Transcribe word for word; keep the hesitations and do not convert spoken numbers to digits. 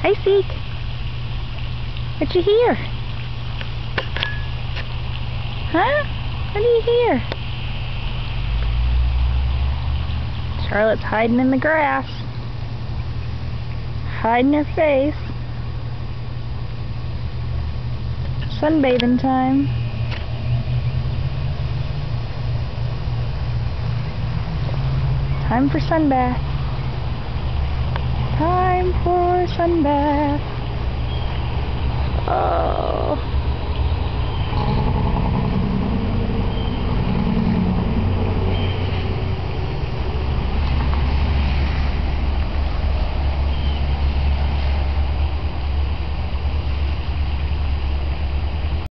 Hi, Seek. What you hear? Huh? What do you hear? Charlotte's hiding in the grass. Hiding her face. Sunbathing time. Time for sunbath. Time for sunbath. Oh.